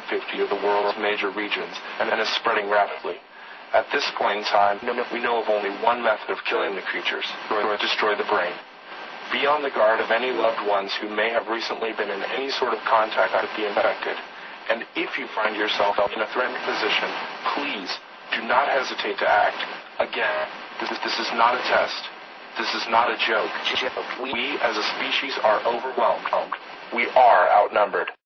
of the world's major regions and is spreading rapidly. At this point in time, we know of only one method of killing the creatures, or destroy the brain. Be on the guard of any loved ones who may have recently been in any sort of contact with the infected. And if you find yourself in a threatened position, please do not hesitate to act. Again, this is not a test. This is not a joke. We as a species are overwhelmed. We are outnumbered.